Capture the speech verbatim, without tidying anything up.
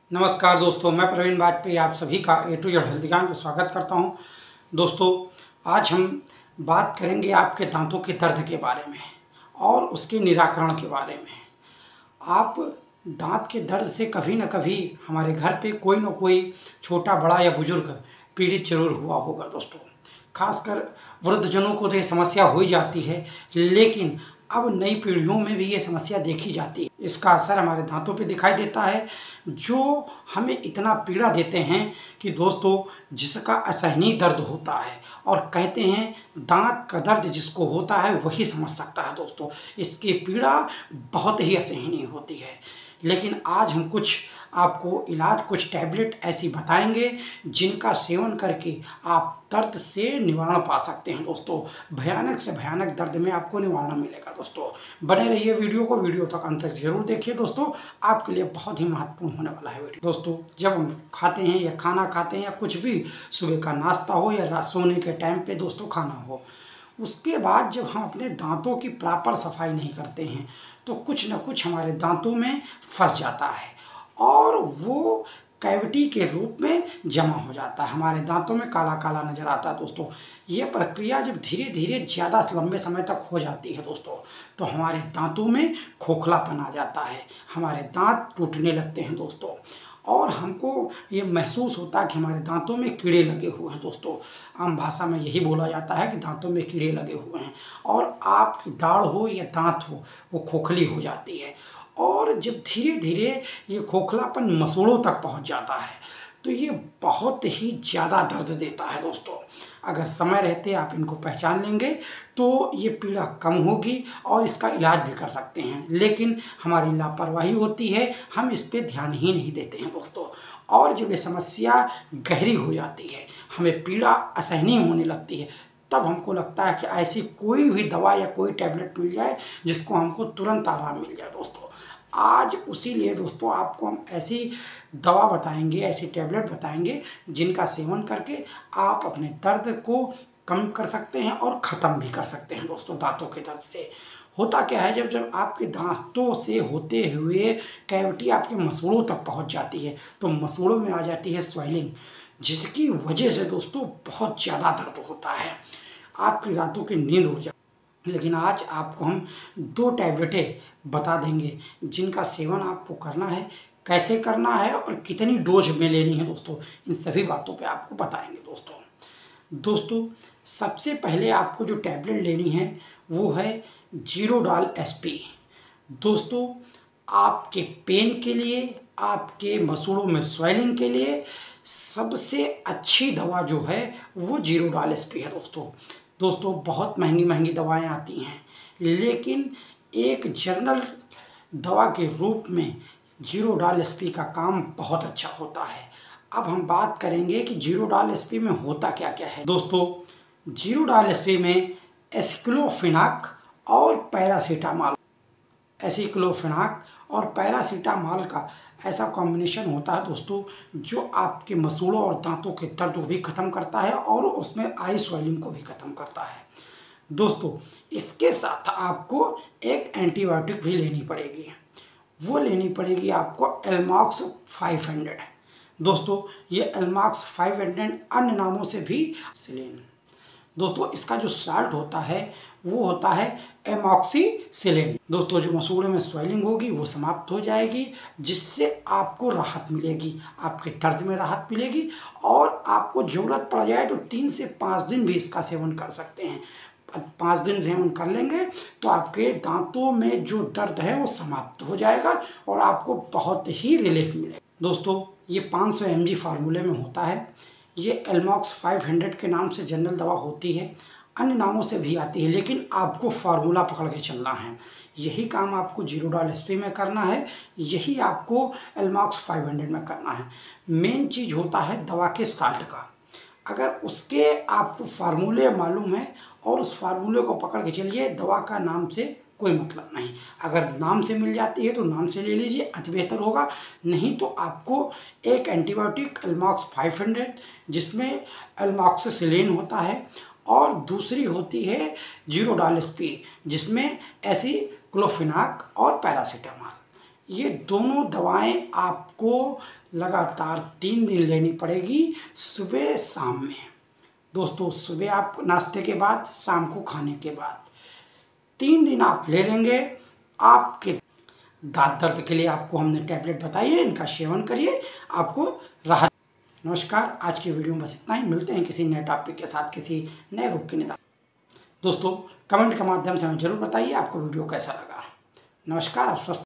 नमस्कार दोस्तों, मैं प्रवीण वाजपेयी आप सभी का ए टू जेड हेल्थ ज्ञान पर स्वागत करता हूं। दोस्तों, आज हम बात करेंगे आपके दांतों के दर्द के बारे में और उसके निराकरण के बारे में। आप दांत के दर्द से कभी न कभी हमारे घर पे कोई न कोई छोटा बड़ा या बुजुर्ग पीड़ित जरूर हुआ होगा। दोस्तों, खासकर वृद्धजनों को तो ये समस्या हो ही जाती है, लेकिन अब नई पीढ़ियों में भी ये समस्या देखी जाती है। इसका असर हमारे दांतों पे दिखाई देता है, जो हमें इतना पीड़ा देते हैं कि दोस्तों जिसका असहनीय दर्द होता है, और कहते हैं दांत का दर्द जिसको होता है वही समझ सकता है। दोस्तों, इसकी पीड़ा बहुत ही असहनीय होती है। लेकिन आज हम कुछ आपको इलाज, कुछ टैबलेट ऐसी बताएंगे जिनका सेवन करके आप दर्द से निवारण पा सकते हैं। दोस्तों, भयानक से भयानक दर्द में आपको निवारण मिलेगा। दोस्तों, बने रहिए वीडियो को, वीडियो तक अंत तक जरूर देखिए। दोस्तों, आपके लिए बहुत ही महत्वपूर्ण होने वाला है वीडियो। दोस्तों, जब हम खाते हैं या खाना खाते हैं या कुछ भी, सुबह का नाश्ता हो या सोने के टाइम पे दोस्तों खाना हो, उसके बाद जब हम अपने दांतों की प्रॉपर सफाई नहीं करते हैं तो कुछ न कुछ हमारे दांतों में फंस जाता है और वो कैविटी के रूप में जमा हो जाता है। हमारे दांतों में काला काला नज़र आता है। दोस्तों, ये प्रक्रिया जब धीरे धीरे ज़्यादा लंबे समय तक हो जाती है दोस्तों, तो हमारे दांतों में खोखलापन आ जाता है, हमारे दांत टूटने लगते हैं दोस्तों, और हमको ये महसूस होता है कि हमारे दांतों में कीड़े लगे हुए हैं। दोस्तों, आम भाषा में यही बोला जाता है कि दांतों में कीड़े लगे हुए हैं, और आपकी दाढ़ हो या दांत हो वो खोखली हो जाती है। और जब धीरे धीरे ये खोखलापन मसूड़ों तक पहुंच जाता है तो ये बहुत ही ज़्यादा दर्द देता है। दोस्तों, अगर समय रहते आप इनको पहचान लेंगे तो ये पीड़ा कम होगी और इसका इलाज भी कर सकते हैं, लेकिन हमारी लापरवाही होती है, हम इस पर ध्यान ही नहीं देते हैं। दोस्तों, और जब ये समस्या गहरी हो जाती है, हमें पीड़ा असहनीय होने लगती है, तब हमको लगता है कि ऐसी कोई भी दवा या कोई टैबलेट मिल जाए जिसको हमको तुरंत आराम मिल जाए। दोस्तों, आज उसी लिए दोस्तों आपको हम ऐसी दवा बताएंगे, ऐसी टैबलेट बताएंगे जिनका सेवन करके आप अपने दर्द को कम कर सकते हैं और ख़त्म भी कर सकते हैं। दोस्तों, दांतों के दर्द से होता क्या है, जब जब आपके दांतों से होते हुए कैविटी आपके मसूड़ों तक पहुंच जाती है तो मसूड़ों में आ जाती है स्वेलिंग, जिसकी वजह से दोस्तों बहुत ज़्यादा दर्द होता है, आपकी रातों की नींद उड़ जाती है। लेकिन आज आपको हम दो टैबलेटें बता देंगे जिनका सेवन आपको करना है, कैसे करना है और कितनी डोज में लेनी है। दोस्तों, इन सभी बातों पे आपको बताएंगे। दोस्तों दोस्तों सबसे पहले आपको जो टैबलेट लेनी है वो है जीरोडाल एसपी। दोस्तों, आपके पेन के लिए, आपके मसूड़ों में स्वेलिंग के लिए सबसे अच्छी दवा जो है वो जीरोडाल एसपी है। दोस्तों दोस्तों बहुत महंगी महंगी दवाएं आती हैं, लेकिन एक जनरल दवा के रूप में जीरोडाल एसपी का काम बहुत अच्छा होता है। अब हम बात करेंगे कि जीरोडाल एसपी में होता क्या क्या है। दोस्तों, जीरोडाल एसपी में एसिक्लोफेनाक और पैरासीटामॉल एसिक्लोफेनाक और पैरासीटामॉल का ऐसा कॉम्बिनेशन होता है दोस्तों, जो आपके मसूड़ों और दांतों के दर्द को भी ख़त्म करता है और उसमें आई स्वेलिंग को भी ख़त्म करता है। दोस्तों, इसके साथ आपको एक एंटीबायोटिक भी लेनी पड़ेगी, वो लेनी पड़ेगी आपको एलमॉक्स फाइव हंड्रेड। दोस्तों, ये एलमॉक्स फाइव हंड्रेड अन्य नामों से भी सिलेन। दोस्तों, इसका जो साल्ट होता है वो होता है एमॉक्सीसिलिन। दोस्तों, जो मसूड़ों में स्वेलिंग होगी वो समाप्त हो जाएगी, जिससे आपको राहत मिलेगी, आपके दर्द में राहत मिलेगी, और आपको ज़रूरत पड़ जाए तो तीन से पाँच दिन भी इसका सेवन कर सकते हैं। पाँच दिन सेवन कर लेंगे तो आपके दांतों में जो दर्द है वो समाप्त हो जाएगा और आपको बहुत ही रिलीफ मिलेगा। दोस्तों, ये पाँच सौ एम जी फार्मूले में होता है। ये एलमॉक्स फाइव हंड्रेड के नाम से जनरल दवा होती है, अन्य नामों से भी आती है, लेकिन आपको फार्मूला पकड़ के चलना है। यही काम आपको जीरोडाल एसपी में करना है, यही आपको एलमॉक्स फाइव हंड्रेड में करना है। मेन चीज़ होता है दवा के साल्ट का। अगर उसके आपको फार्मूले मालूम है और उस फार्मूले को पकड़ के चलिए, दवा का नाम से कोई मतलब नहीं। अगर नाम से मिल जाती है तो नाम से ले लीजिए, अति बेहतर होगा। नहीं तो आपको एक एंटीबायोटिक एलमॉक्स फाइव हंड्रेड जिसमें एलमॉक्सिसिलिन होता है, और दूसरी होती है जीरोडाल एसपी जिसमें एसिक्लोफेनाक और पैरासीटामॉल, ये दोनों दवाएं आपको लगातार तीन दिन लेनी पड़ेगी, सुबह शाम में। दोस्तों, सुबह आप नाश्ते के बाद, शाम को खाने के बाद तीन दिन आप ले लेंगे। आपके दांत दर्द के लिए आपको हमने टैबलेट बताई है, इनका सेवन करिए, आपको राहत। नमस्कार, आज की वीडियो में बस इतना ही। मिलते हैं किसी नए टॉपिक के साथ, किसी नए रोग के निदान। दोस्तों, कमेंट के माध्यम से हमें जरूर बताइए आपको वीडियो कैसा लगा। नमस्कार, आप स्वस्थ